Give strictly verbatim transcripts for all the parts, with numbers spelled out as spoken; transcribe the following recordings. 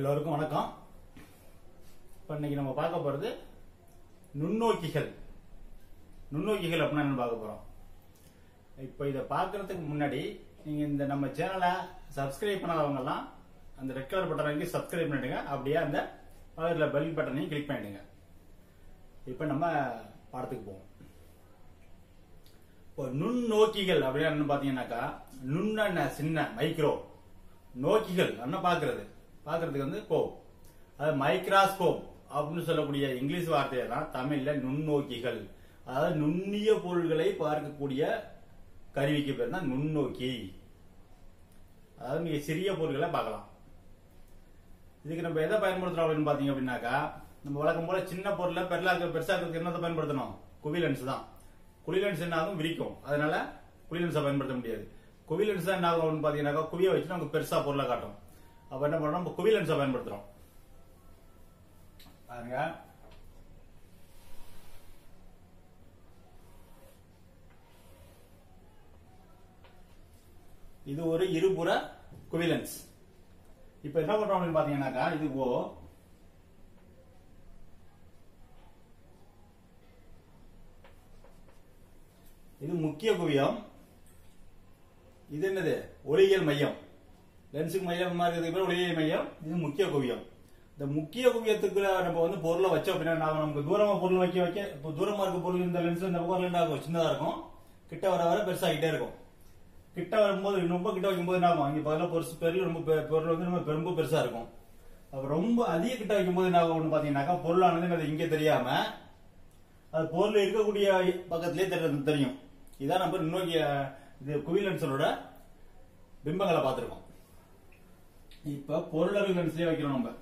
எல்லோருக்கும் வணக்கம். இப்போ இன்னைக்கு நம்ம பார்க்க போறது நுண்ணோக்கிகள். நுண்ணோக்கிகள் அப்படின்னா என்ன பார்க்க போறோம். இப்போ இதை பார்க்கறதுக்கு முன்னாடி நீங்க இந்த நம்ம சேனலை சப்ஸ்கிரைப் பண்ணாதவங்க எல்லாம் அந்த ரெட் கலர் பட்டனை வாங்கி சப்ஸ்கிரைப் பண்ணிடுங்க. அப்படியே அந்த பக்கத்துல பெல் பட்டனையும் கிளிக் பண்ணிடுங்க. இப்போ நம்ம பாடத்துக்கு போவோம். இப்போ நுண்ணோக்கிகள் அப்படின்னு பாத்தீங்கன்னாக்கா, நுண்ண சின்ன மைக்ரோ நோக்கிகள் என்ன பாக்குறது பாக்குறதுக்கு வந்து கோ அது மைக்ராஸ்கோப் அப்படின்னு சொல்லக்கூடிய இங்கிலீஷ் வார்த்தையை தான் தமிழ்ல நுண்ணோக்கிகள். அதாவது நுண்ணிய பொருள்களை பார்க்கக்கூடிய கருவிக்கு பேர் தான் நுண்ணோக்கி. அதாவது மிக சிறிய பொருள்களை பார்க்கலாம். இதுக்கு நம்ம எதை பயன்படுத்துறோம் அப்படின்னு பாத்தீங்க அப்படின்னாக்கா, நம்ம வழக்கம் போல சின்ன பொருளை பெருளாக்க பெருசாக்கிறதுக்கு என்னத்தை பயன்படுத்தணும்? குவி லென்ஸ் தான். குவி லென்ஸ் என்ன ஆகும்? விரிக்கும். அதனால குவி லென்ஸை பயன்படுத்த முடியாது. குவி லென்ஸ் என்ன ஆகும் பாத்தீங்கன்னாக்கா, குவியை வச்சு நமக்கு பெருசா பொருளை காட்டும். அப்ப என்ன பண்றோம்? நம்ம குவி லென்ஸை பயன்படுத்துறோம். பாருங்க, இது ஒரு இருபுற குவி லென்ஸ். இப்ப என்ன பண்றோம் அப்படின்னு பாத்தீங்கன்னாக்கா, இது ஓ, இது முக்கிய குவியம். இது என்னது? ஒளியியல் மையம். லென்ஸுக்கு மையம் இருக்கிறதுக்கு ஒளியியல் மையம். இது முக்கிய குவியம். இந்த முக்கிய குவியத்துக்கு நம்ம வந்து பொருளை வச்சோம் அப்படின்னா, நமக்கு தூரமா பொருள் வைக்க வைக்க, இப்போ தூரமா இருக்க பொருள் இந்த லென்ஸ் இந்த பக்கம் என்ன ஆகும்? சின்னதா இருக்கும். கிட்ட வர வர பெருசாகிட்டே இருக்கும். கிட்ட வரும்போது ரொம்ப கிட்ட வைக்கும் போது என்ன ஆகும்? இங்க பதில பொருள் பெரிய ரொம்ப பொருள் வந்து நம்ம ரொம்ப பெருசா இருக்கும். அப்ப ரொம்ப அதிக கிட்ட வைக்கும் போது என்ன ஆகும் பாத்தீங்கன்னாக்கா, பொருளானது இங்க தெரியாம அது பொருள் இருக்கக்கூடிய பக்கத்திலே தெரியும். இதான் நம்ம நுண்ணோக்கிய இது குவி லென்ஸோட பிம்பங்களை பார்த்திருக்கோம். இப்ப பொருளறிவு லென்ஸ்லயே வைக்கிறோம். நம்ம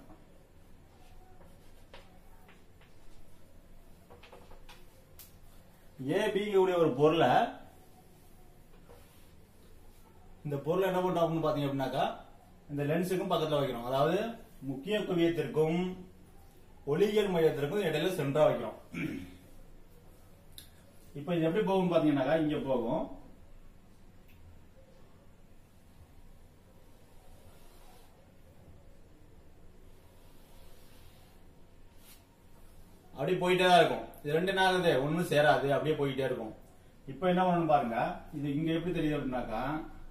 ஏபிங்கக்கூடிய ஒரு பொருளை, இந்த பொருளை என்ன பண்றோம் அப்படின்னு பாத்தீங்க அப்படின்னாக்கா, இந்த லென்ஸுக்கும் பக்கத்துல வைக்கிறோம். அதாவது முக்கிய குவியத்திற்கும் ஒளியியல் மையத்திற்கும் இடையில சென்டரா வைக்கிறோம். இப்ப இது எப்படி போகும் பாத்தீங்கன்னாக்கா, இங்க போகும். அப்படி போயிட்டே தான் இருக்கும். இது ரெண்டு என்ன ஆகுது? ஒண்ணும் சேராது, அப்படியே போயிட்டே இருக்கும். இப்ப என்ன பண்ணணும் பாருங்க. இது இங்க எப்படி தெரியுது அப்படின்னாக்கா,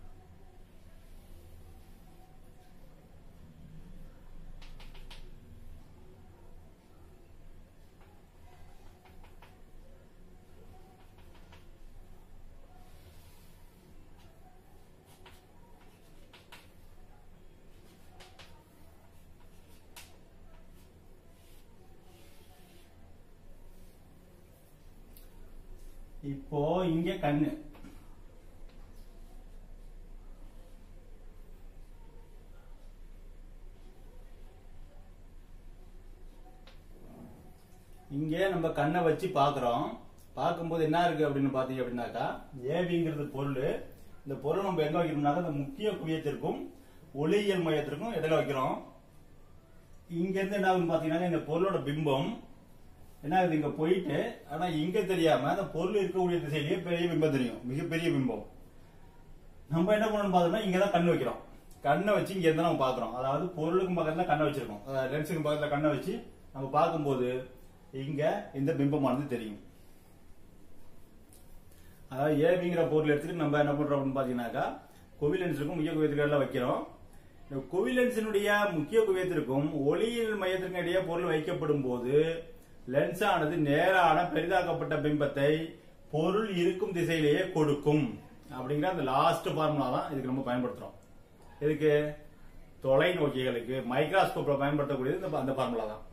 இப்போ இங்க கண்ணு, இங்க நம்ம கண்ணை வச்சு பாக்குறோம். பார்க்கும்போது என்ன இருக்கு அப்படின்னு பாத்தீங்க அப்படின்னாக்கா, ஏபிங்கிறது பொருள். இந்த பொருள் நம்ம எங்க வைக்கிறோம்னாக்கா, இந்த முக்கிய குவியத்திற்கும் ஒளியியல் மையத்திற்கும் இடையில வைக்கிறோம். இங்க இருந்து என்ன ஆகுதுன்னு பாத்தீங்கன்னா, இந்த பொருளோட பிம்பம் என்ன ஆகுது? இங்க போயிட்டு, ஆனா இங்க தெரியாம அந்த பொருள் இருக்கக்கூடிய திசையிலேயே பெரிய பிம்பம் தெரியும், மிகப்பெரிய பிம்பம். நம்ம என்ன பண்ணணும் பார்த்தோம்னா, இங்கதான் கண்ணு வைக்கிறோம். கண்ணை வச்சு இங்க இருந்தா நம்ம பாக்குறோம். அதாவது பொருளுக்கும் பக்கத்துல கண்ணை வச்சிருக்கோம். லென்ஸுக்கும் பக்கத்துல கண்ணை வச்சு நம்ம பார்க்கும்போது இங்க இந்த பிம்பமானது தெரியும். அதாவது ஏபிங்கிற பொருள் எடுத்துட்டு நம்ம என்ன பண்றோம் அப்படின்னு பாத்தீங்கன்னாக்கா, குவி லென்ஸுக்கும் முக்கிய குவியத்திற்கும் வைக்கிறோம். இந்த குவி லென்ஸினுடைய முக்கிய குவியத்திற்கும் ஒளியியல் மையத்திற்கும் இடையே பொருள் வைக்கப்படும் போது லென்ஸ் ஆனது நேரான பெரிதாக்கப்பட்ட பிம்பத்தை பொருள் இருக்கும் திசையிலேயே கொடுக்கும். அப்படிங்கிற அந்த லாஸ்ட் ஃபார்முலா தான் இதுக்கு நம்ம பயன்படுத்துறோம். இதுக்கு தொலைநோக்கிகளுக்கு மைக்ராஸ்கோப்ல பயன்படுத்தக்கூடியது அந்த ஃபார்முலா தான்.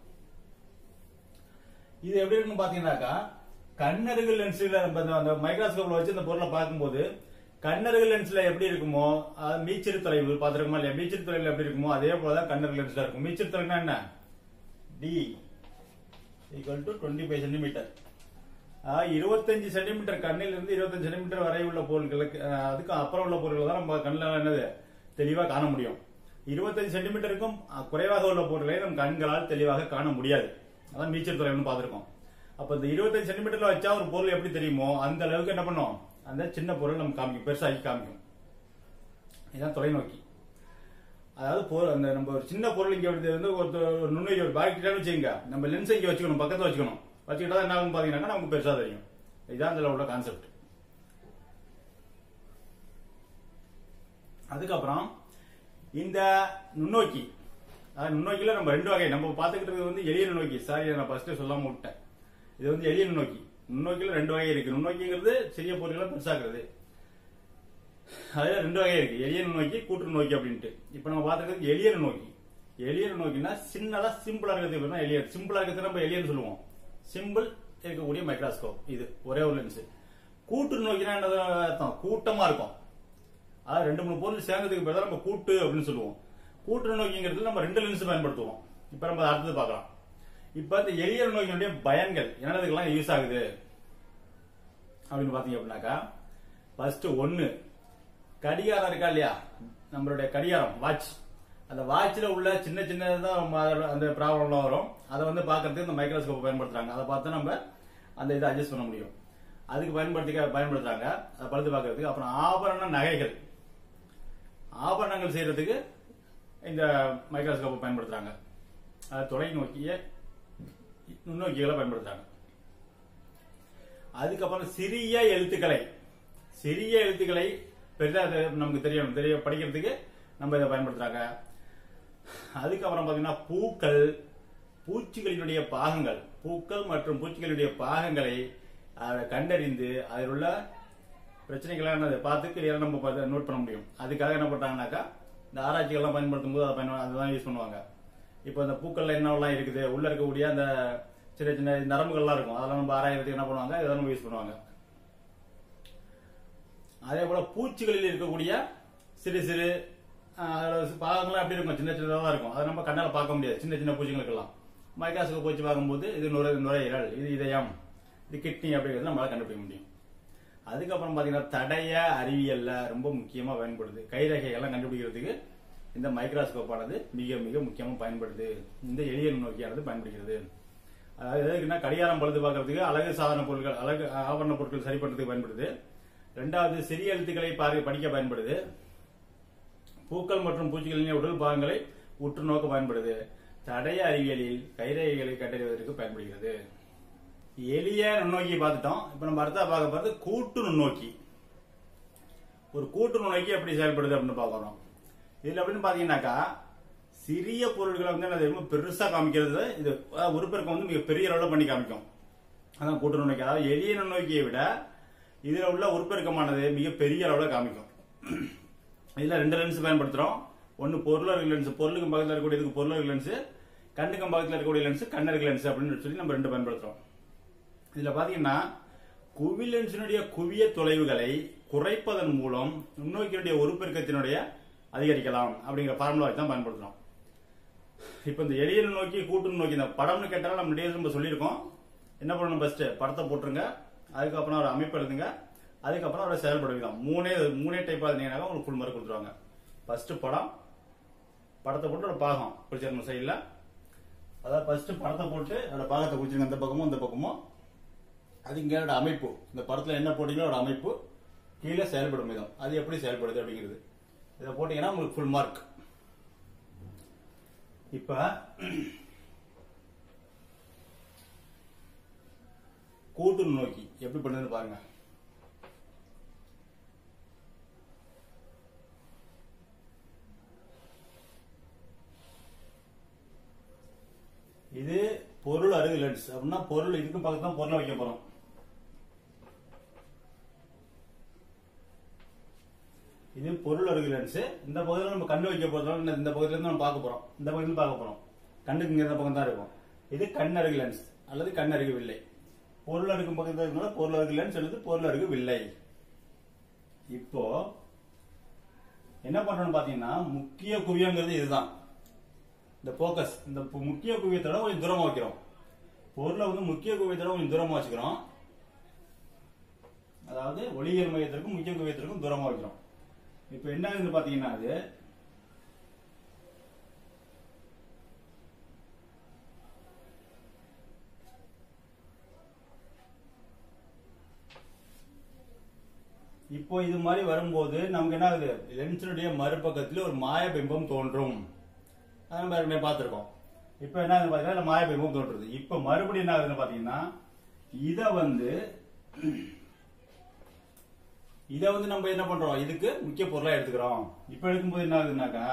இது எப்படி இருக்குன்னு பாத்தீங்கன்னாக்கா, கண்ணருகு லென்ஸ்ல அந்த மைக்ராஸ்கோப்ல வச்சு இந்த பொருளை பார்க்கும்போது கண்ணருகு லென்ஸ்ல எப்படி இருக்குமோ, மீச்சிறு தொலைவு பாத்துருக்கோமா இல்லையா? மீச்சிறு தொலைவில் எப்படி இருக்குமோ அதே போலதான் கண்ணருகு லென்ஸ்ல இருக்கும். மீச்சிறு தொலைவுனா என்ன? D equal to twenty-five centimetre. இருபத்தஞ்சு சென்டிமீட்டர் கண்ணில் இருந்து இருபத்தஞ்சு சென்டிமீட்டர் வரை உள்ள பொருட்களுக்கு, அதுக்கு அப்புறம் உள்ள பொருட்கள் தான் நம்ம கண்ணில் என்னது தெளிவாக காண முடியும். இருபத்தஞ்சு சென்டிமீட்டருக்கும் குறைவாக உள்ள பொருட்களை நம்ம கண்களால் தெளிவாக காண முடியாது. அதான் மீச்சர் தொலைவுன்னு பார்த்திருக்கோம். அப்ப இந்த இருபத்தஞ்சு சென்டிமீட்டர்ல வச்சா ஒரு பொருள் எப்படி தெரியுமோ அந்த அளவுக்கு என்ன பண்ணும்? அந்த சின்ன பொருள் நம்ம காமிக்கும், பெருசாகி காமிக்கும். இதுதான் தொலைநோக்கி. அதாவது அந்த நம்ம ஒரு சின்ன பொருள் இங்க வந்து ஒரு நுண்ணுயிரி ஒரு பாக்டீரியான்னு வச்சுக்கோங்க, நம்ம லென்ஸ் இங்க வச்சுக்கணும், பக்கத்துல வச்சுக்கணும். வச்சுக்கிட்டா என்ன ஆகும் பாத்தீங்கன்னா நமக்கு பெருசா தெரியும். இதுதான் இதுல உள்ள கான்செப்ட். அதுக்கப்புறம் இந்த நுண்ணோக்கி, நுண்ணோக்கில நம்ம ரெண்டு வகை நம்ம பாத்துக்கிட்டு இருக்கிறது வந்து எளிய நுண்ணோக்கி. சாரி, நான் ஃபர்ஸ்ட் சொல்லாம விட்டேன். இது வந்து எளிய நுண்ணோக்கி. நுண்ணோக்கில ரெண்டு வகை இருக்கு. நுண்ணோக்கிங்கிறது சிறிய பொருட்களை பெருசாக்குறது. அதுல ரெண்டு வகை இருக்கு, எளிய நுண்ணோக்கி, கூட்டு நுண்ணோக்கி அப்படின்ட்டு. இப்ப நம்ம பாத்துக்கிறது எளிய நுண்ணோக்கி. எளிய நுண்ணோக்கினா சின்னதா சிம்பிளா இருக்கிறது எளிய. சிம்பிளா இருக்கிறது நம்ம எளியன்னு சொல்லுவோம். சிம்பிள் இருக்கக்கூடிய மைக்ரோஸ்கோப். இது ஒரே ஒரு லென்ஸ். கூட்டு நுண்ணோக்கினா என்ன அர்த்தம்? கூட்டமா இருக்கும். அதாவது ரெண்டு மூணு பொருள் சேர்ந்ததுக்கு பதிலா நம்ம கூட்டு அப்படின்னு சொல்லுவோம். கூட்டு நுண்ணோக்கிங்கிறது நம்ம ரெண்டு லென்ஸ் பயன்படுத்துவோம். இப்ப நம்ம அடுத்தது பார்க்கலாம். இப்ப இந்த எளிய நுண்ணோக்கினுடைய பயன்கள் என்னதுக்கெல்லாம் யூஸ் ஆகுது அப்படின்னு பாத்தீங்க அப்படின்னாக்கா, ஃபர்ஸ்ட் ஒன்னு கடிகாரம் இருக்கா இல்லையா, நம்மளுடைய கடிகாரம் வாட்ச். அந்த வாட்ச்ல உள்ள சின்ன சின்னதான் அந்த ப்ராப்ளம்லாம் வரும். அதை வந்து பாக்குறதுக்கு இந்த மைக்ரோஸ்கோப் பயன்படுத்துறாங்க. அதை பார்த்து நம்ம அந்த இதை அட்ஜஸ்ட் பண்ண முடியும். அதுக்கு பயன்படுத்தி பயன்படுத்துறாங்க அதை பழுது பார்க்கறதுக்கு. அப்புறம் ஆபரண நகைகள், ஆபரணங்கள் செய்யறதுக்கு இந்த மைக்ரோஸ்கோப்பை பயன்படுத்துறாங்க. அது தொலைநோக்கிய நுண்ணோக்கிகளை பயன்படுத்துறாங்க. அதுக்கப்புறம் சிறிய எழுத்துக்களை, சிறிய எழுத்துக்களை பெரிதா நமக்கு தெரியும் தெரிய படிக்கிறதுக்கு நம்ம இதை பயன்படுத்துறாங்க. அதுக்கப்புறம் பாத்தீங்கன்னா பூக்கள், பூச்சிகளினுடைய பாகங்கள், பூக்கள் மற்றும் பூச்சிகளுடைய பாகங்களை அதை கண்டறிந்து அதில் உள்ள பிரச்சனைகளான அதை பார்த்து கிளியரா நம்ம நோட் பண்ண முடியும். அதுக்காக என்ன பண்றாங்கன்னாக்கா, இந்த ஆராய்ச்சிகள்லாம் பயன்படுத்தும் போது அதை பயன் அதுதான் யூஸ் பண்ணுவாங்க. இப்போ இந்த பூக்கள்ல என்னெல்லாம் இருக்குது, உள்ள இருக்கக்கூடிய அந்த சின்ன சின்ன நரம்புகள்லாம் இருக்கும், அதெல்லாம் நம்ம ஆராயறதுக்கு என்ன பண்ணுவாங்க, இதெல்லாம் நம்ம யூஸ் பண்ணுவாங்க. அதே போல பூச்சிகளில் இருக்கக்கூடிய சிறு சிறு பாகங்கள்லாம் எப்படி இருக்கும், சின்ன சின்னதாக இருக்கும். அதை நம்ம கண்ணால பார்க்க முடியாது. சின்ன சின்ன பூச்சிகளுக்கெல்லாம் மைக்ரோஸ்கோப் வச்சு பார்க்கும்போது இது நுரை நுரையீரல், இது இதயம், இது கிட்னி அப்படிங்கிறது நம்மளால கண்டுபிடிக்க முடியும். அதுக்கப்புறம் பாத்தீங்கன்னா தடய அறிவியல்ல ரொம்ப முக்கியமா பயன்படுது. கைரேகைகள்லாம் கண்டுபிடிக்கிறதுக்கு இந்த மைக்ரோஸ்கோப் ஆனது மிக மிக முக்கியமா பயன்படுது. இந்த எளிய நுண்ணோக்கியானது பயன்படுகிறது. அதாவது எதுக்குன்னா கடிகாரம் பழுது பார்க்கறதுக்கு, அழகு சாதன பொருட்கள், அழகு ஆபரண பொருட்கள் சரி பண்றதுக்கு பயன்படுது. ரெண்டாவது சிறிய எழுத்துக்களை பார்க்க படிக்க பயன்படுது. பூக்கள் மற்றும் பூச்சிகளின் உடல் பாகங்களை உற்று நோக்க பயன்படுது. தடய அறிவியலில் கைரேகைகளை கண்டறிவதற்கு பயன்படுகிறது. எளிய நுண்ணோக்கி பார்த்துட்டோம். இப்ப நம்ம அடுத்த பார்க்க போறது கூட்டு நுண்ணோக்கி. ஒரு கூட்டு நுண்ணோக்கி எப்படி செயல்படுது அப்படின்னு பார்க்கறோம். இதுல அப்படின்னு பாத்தீங்கன்னாக்கா, சிறிய பொருட்களை வந்து ரொம்ப பெருசா காமிக்கிறது. இது உருப்பெருக்கம் வந்து மிக பெரிய அளவுல பண்ணி காமிக்கும். அதான் கூட்டு நுண்ணோக்கி. அதாவது எளிய நுண்ணோக்கியை விட இதுல உள்ள உருப்பெருக்கமானது மிக பெரிய அளவுல காமிக்கும். இதுல ரெண்டு லென்ஸ் பயன்படுத்துறோம். ஒன்னு பொருளருக்கு லென்ஸ், பொருளுக்கு பக்கத்தில் இருக்கக்கூடியதுக்கு பொருளருக்கு லென்ஸ், கண்ணுக்கு பக்கத்தில் இருக்கக்கூடிய லென்ஸ் கண்ணருக்கு லென்ஸ் அப்படின்னு சொல்லி நம்ம ரெண்டு பயன்படுத்துறோம். இதுல பாத்தீங்கன்னா குவி லென்ஸினுடைய குவிய தொலைவுகளை குறைப்பதன் மூலம் நுண்ணோக்கியுடைய உருப்பெருக்கத்தினுடைய அதிகரிக்கலாம் அப்படிங்கிற ஃபார்முலா தான் பயன்படுத்துறோம். இப்ப இந்த எளிய நுண்ணோக்கி, கூட்டு நுண்ணோக்கி, இந்த படம்னு கேட்டாலும் நம்ம நம்ம சொல்லியிருக்கோம். என்ன பண்ணணும், ஃபர்ஸ்ட் படத்தை போட்டுருங்க, அதுக்கப்புறம் ஒரு அமைப்பு எழுதுங்க, அதுக்கப்புறம் அவரை செயல்படுவீங்க. மூணே மூணே டைப் இருந்தீங்கன்னா உங்களுக்கு ஃபுல் மார்க் கொடுத்துருவாங்க. ஃபர்ஸ்ட் படம், படத்தை போட்டு ஒரு பாகம் பிடிச்சிருக்கணும் சைட்ல. அதாவது ஃபர்ஸ்ட் படத்தை போட்டு அதோட பாகத்தை பிடிச்சிருங்க, இந்த பக்கமும் இந்த பக்கமும். அது இங்க அமைப்பு, இந்த படத்துல என்ன போட்டீங்களோ ஒரு அமைப்பு, கீழே செயல்படும் விதம், அது எப்படி செயல்படுது அப்படிங்கிறது. இதை போட்டீங்கன்னா உங்களுக்கு ஃபுல் மார்க். இப்ப கூட்டு நுண்ணோக்கி எப்படி பண்ணுதுன்னு பாருங்க. இது பொருள் அருகு லென்ஸ் அப்படின்னா பொருள் இதுக்கும் பக்கத்துல தான் பொருளை வைக்க போறோம். இது பொருள் அருகு லென்ஸ். இந்த பகுதியில் நம்ம கண்ணு வைக்க போறோம். இந்த பகுதியில இருந்து நம்ம பார்க்க போறோம். இந்த பகுதியில் பார்க்க போறோம். கண்ணுக்கு இங்க இந்த பக்கம் தான் இருக்கும். இது கண் அருகு லென்ஸ் அல்லது கண் அருகு வில்லை. பொருள் அருகும் பக்கத்தில் இருக்கிற பொருள் அருகு லென்ஸ் அல்லது பொருள் அருகு வில்லை. இப்போ என்ன பண்றோம்னு பாத்தீங்கன்னா, முக்கிய குவியங்கிறது இதுதான். இந்த போக்கஸ், இந்த முக்கிய குவியத்தோட கொஞ்சம் தூரமா வைக்கிறோம். பொருளை வந்து முக்கிய குவியத்தோட கொஞ்சம் தூரமா வச்சுக்கிறோம். அதாவது ஒளியியல் மையத்திற்கும் முக்கிய குவியத்திற்கும் தூரமா வைக்கிறோம். இப்ப என்ன ஆகுதுன்னு பாத்தீங்கன்னா, அது இப்போ இது மாதிரி வரும்போது நமக்கு என்ன ஆகுது, லென்ஸினுடைய மறுபக்கத்தில் ஒரு மாய பிம்பம் தோன்றும். நம்ம பார்த்திருக்கோம். இப்ப என்ன ஆகுது பாத்தீங்கன்னா மாய பிம்பம் தோன்றுது. இப்ப மறுபடியும் என்ன ஆகுதுன்னு பாத்தீங்கன்னா இத வந்து இத வந்து நம்ம என்ன பண்றோம், இதுக்கு முக்கிய பொருளா எடுத்துக்கிறோம். இப்ப எடுக்கும்போது என்ன ஆகுதுன்னாக்கா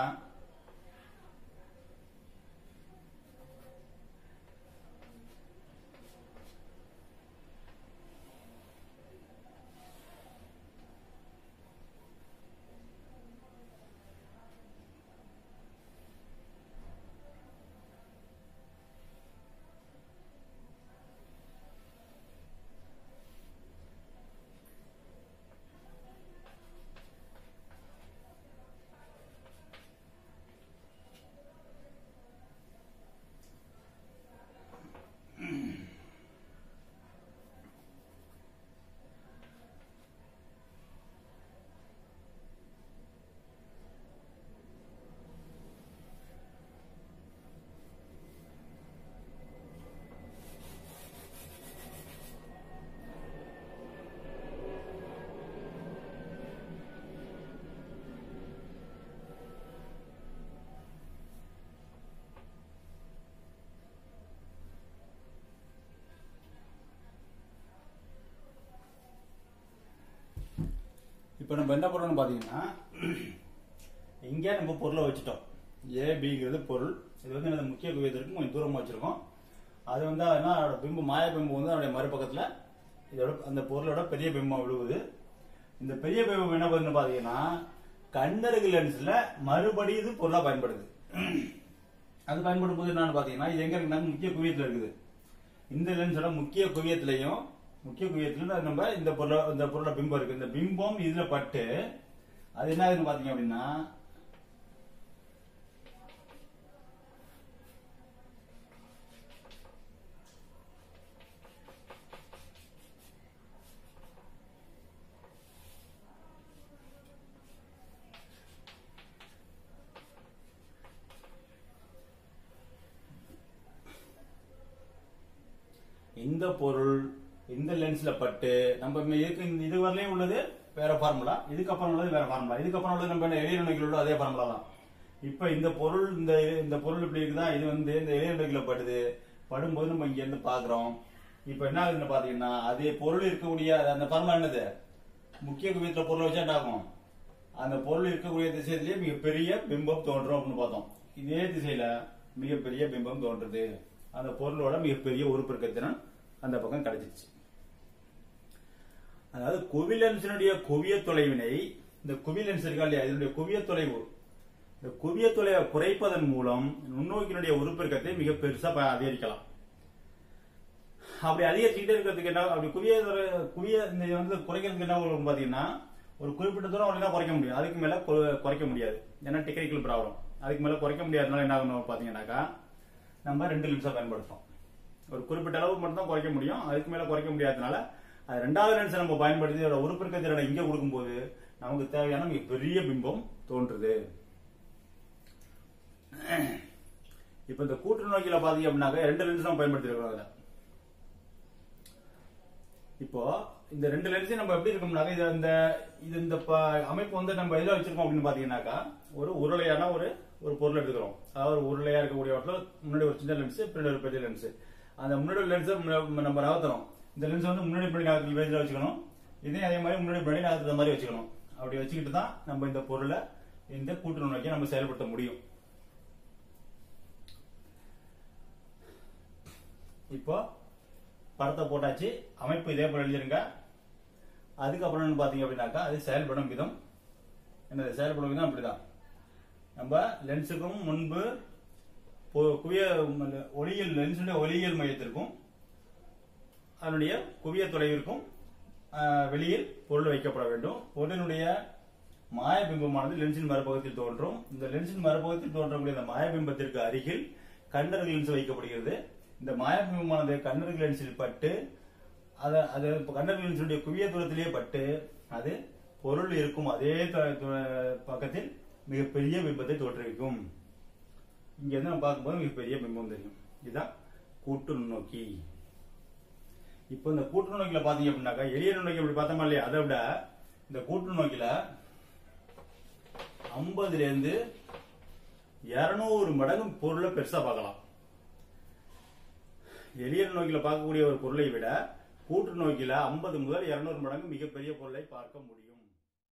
இப்ப நம்ம என்ன பண்றோம்னு பாத்தீங்கன்னா இங்க நம்ம பொருளை வச்சுட்டோம். ஏ பிங்கிறது பொருள். இது வந்து எனது முக்கிய குவியத்திற்கு கொஞ்சம் தூரமா வச்சிருக்கோம். அது வந்து என்ன பிம்பம், மாய பிம்பம் வந்து அதோட மறுபக்கத்துல இதோட அந்த பொருளோட பெரிய பிம்பம் விழுவுது. இந்த பெரிய பிம்பம் என்ன பண்ணுன்னு பாத்தீங்கன்னா கண்ணருகு லென்ஸ்ல மறுபடி இது பொருளா பயன்படுது. அது பயன்படும் போது என்னன்னு பாத்தீங்கன்னா இது எங்க இருக்குன்னா முக்கிய குவியத்துல இருக்குது. இந்த லென்ஸோட முக்கிய குவியத்திலையும் முக்கிய குவியத்துல நம்ம இந்த பொருள இந்த பொருளோட பிம்பம் இருக்கு. இந்த பிம்பம் இதுல பட்டு அது என்ன ஆகுதுன்னு பாத்தீங்க அப்படின்னா இந்த பொருள் இந்த லென்ஸ்ல பட்டு நம்ம இது வரலையும் உள்ளது வேற ஃபார்முலா, இதுக்கப்புறம் உள்ளது வேற ஃபார்முலா, இதுக்கப்புறம் உள்ளது நம்ம எளிய நுண்ணுகள் உள்ள அதே ஃபார்முலா தான். இப்ப இந்த பொருள் இந்த இந்த பொருள் இப்படி இருக்குதா, இது வந்து இந்த எளிய நுண்ணுகளை படுது. படும்போது நம்ம இங்க இருந்து பாக்குறோம். இப்ப என்ன ஆகுதுன்னு பாத்தீங்கன்னா அதே பொருள் இருக்கக்கூடிய அந்த ஃபார்முலா என்னது, முக்கிய குவியத்துல பொருளை வச்சா என்ன ஆகும், அந்த பொருள் இருக்கக்கூடிய திசையிலேயே மிகப்பெரிய பிம்பம் தோன்றும் அப்படின்னு பார்த்தோம். இதே திசையில மிகப்பெரிய பிம்பம் தோன்றுது. அந்த பொருளோட மிகப்பெரிய உருப்பெருக்கத்திறன் அந்த பக்கம் கிடைச்சிருச்சு. அதாவது குவி லென்ஸினுடைய குவிய தொலைவினை, இந்த குவி லென்ஸ் இருக்கா இல்லையா, இதனுடைய குவிய தொலைவு, இந்த குவிய தொலைவை குறைப்பதன் மூலம் நுண்ணோக்கினுடைய உருப்பெருக்கத்தை மிக பெருசா அதிகரிக்கலாம். அப்படி அதிகரிச்சுக்கிட்டே இருக்கிறதுக்கு என்ன, அப்படி குவிய குவிய இந்த வந்து குறைக்கிறதுக்கு என்ன வரும் பாத்தீங்கன்னா ஒரு குறிப்பிட்ட தூரம் அப்படின்னா குறைக்க முடியும், அதுக்கு மேல குறைக்க முடியாது. ஏன்னா டெக்னிக்கல் ப்ராப்ளம். அதுக்கு மேல குறைக்க முடியாதனால என்ன ஆகணும் பாத்தீங்கன்னாக்கா நம்ம ரெண்டு லென்ஸை பயன்படுத்துறோம். ஒரு குறிப்பிட்ட அளவு மட்டும் தான் குறைக்க முடியும், அதுக்கு மேல குறைக்க முடியாதனால அது ரெண்டாவது லென்ஸை நம்ம பயன்படுத்தி அதோட உருப்பெருக்க திறனை இங்க கொடுக்கும்போது நமக்கு தேவையான மிக பெரிய பிம்பம் தோன்றுது. இப்ப இந்த கூட்டு நோக்கில பாத்தீங்க அப்படின்னாக்க ரெண்டு லென்ஸ் நம்ம பயன்படுத்தி இருக்கோம். அதுல இப்போ இந்த ரெண்டு லென்ஸையும் நம்ம எப்படி இருக்கோம்னாக்க இது இந்த இது இந்த அமைப்பு வந்து நம்ம எதில் வச்சிருக்கோம் அப்படின்னு பாத்தீங்கன்னாக்கா ஒரு உருளையான ஒரு ஒரு பொருள் எடுத்துக்கிறோம். அதாவது ஒரு உருளையா இருக்கக்கூடிய இடத்துல முன்னாடி ஒரு சின்ன லென்ஸ், பின்னாடி ஒரு பெரிய லென்ஸ். அந்த முன்னாடி லென்ஸை நம்ம நகர்த்தணும். இந்த லென்ஸ் வந்து முன்னாடி பின்னாடி நகர்த்தல் பேஜில் வச்சுக்கணும். இதே அதே மாதிரி முன்னாடி பின்னாடி நகர்த்துற மாதிரி வச்சுக்கணும். அப்படி வச்சுக்கிட்டு தான் நம்ம இந்த பொருளை இந்த கூட்டு நுண்ணோக்கியை நம்ம செயல்படுத்த முடியும். இப்போ படத்தை போட்டாச்சு, அமைப்பு இதே போல எழுதிருங்க. அதுக்கப்புறம் பாத்தீங்க அப்படின்னாக்கா அது செயல்படும் விதம் என்னது, செயல்படும் விதம் அப்படிதான். நம்ம லென்ஸுக்கும் முன்பு குவிய ஒளியியல் லென்ஸுடைய ஒளியியல் மையத்திற்கும் அதனுடைய குவிய தொலைவிற்கும் வெளியில் பொருள் வைக்கப்பட வேண்டும். பொருளினுடைய மாயபிம்பமானது லென்ஸின் மறுபக்கத்தில் தோன்றும். இந்த லென்ஸின் மறுபக்கத்தில் தோன்றக்கூடிய இந்த மாயபிம்பத்திற்கு அருகில் கண்ணருகு லென்ஸ் வைக்கப்படுகிறது. இந்த மாயபிம்பமானது கண்ணருகு லென்ஸில் பட்டு அது கண்ணருகு லென்ஸுடைய குவிய தூரத்திலேயே பட்டு அது பொருள் இருக்கும் அதே பக்கத்தில் மிகப்பெரிய பிம்பத்தை தோற்றுவிக்கும். இங்க இருந்து நம்ம பார்க்கும்போது மிகப்பெரிய பிம்பம் தெரியும். இதுதான் கூட்டு நுண்ணோக்கி. இப்போ இந்த கூட்டு நுண்ணோக்கில பாத்தீங்க அப்படின்னாக்கா எளிய நுண்ணோக்கி அப்படி பார்த்தோமா இல்லையா, அதை விட இந்த கூட்டு நோக்கில ஐம்பதுல இருந்து இருநூறு மடங்கு பொருளை பெருசா பார்க்கலாம். எளிய நோக்கில பார்க்கக்கூடிய ஒரு பொருளை விட கூட்டு நோக்கில ஐம்பது முதல் இருநூறு மடங்கு மிகப்பெரிய பொருளை பார்க்க முடியும்.